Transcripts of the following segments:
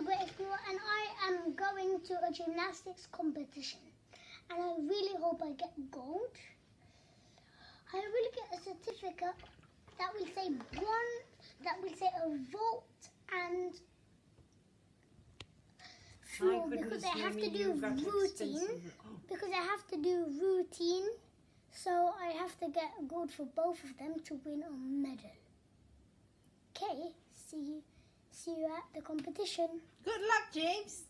Great Explorer, and I am going to a gymnastics competition. And I really hope I get gold. I really get a certificate that will say a vault and floor, because I have to do routine. Because I have to do routine, so I have to get gold for both of them to win a medal. Okay, see you at the competition. Good luck, James.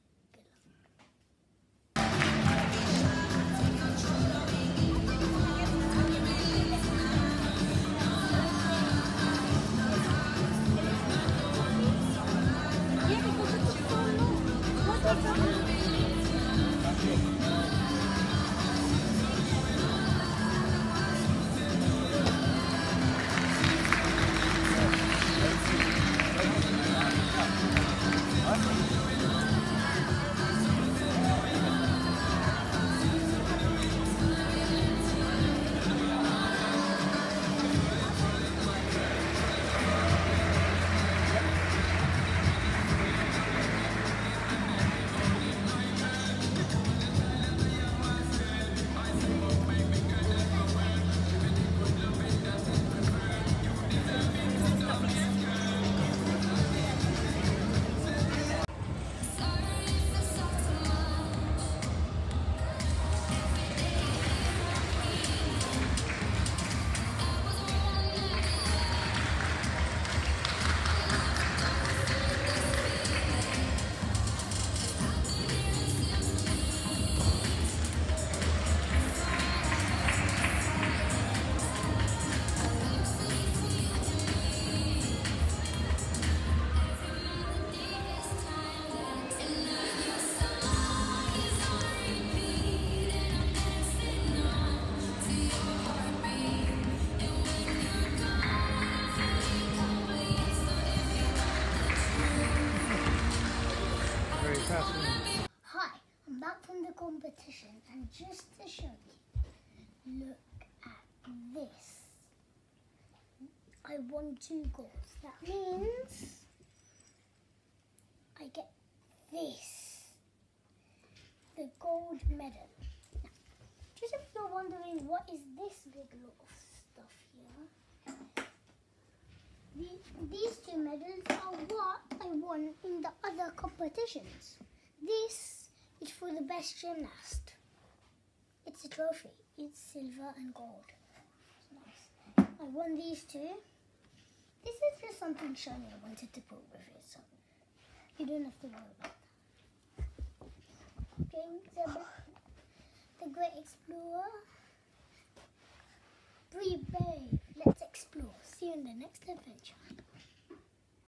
Hi, I'm back from the competition, and just to show you, look at this. I won 2 golds. That means I get this, the gold medal. Now, just if you're wondering what is this big lot of stuff here, these 2 medals are what I won in the other competitions. This is for the best gymnast. It's a trophy. It's silver and gold. It's nice. I won these 2. This is just something shiny I wanted to put with it, so you don't have to worry about that. James, the Great Explorer. Breathe, babe. Let's explore. See you in the next episode.